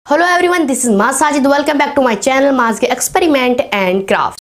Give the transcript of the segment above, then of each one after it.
Hello everyone, this is Maaz Sajid. Welcome back to my channel Maaz Experiment and Craft.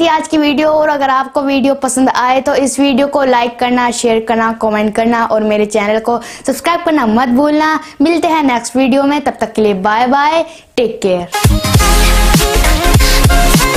आज की वीडियो। और अगर आपको वीडियो पसंद आए तो इस वीडियो को लाइक करना, शेयर करना, कमेंट करना और मेरे चैनल को सब्सक्राइब करना मत भूलना। मिलते हैं नेक्स्ट वीडियो में, तब तक के लिए बाय बाय, टेक केयर।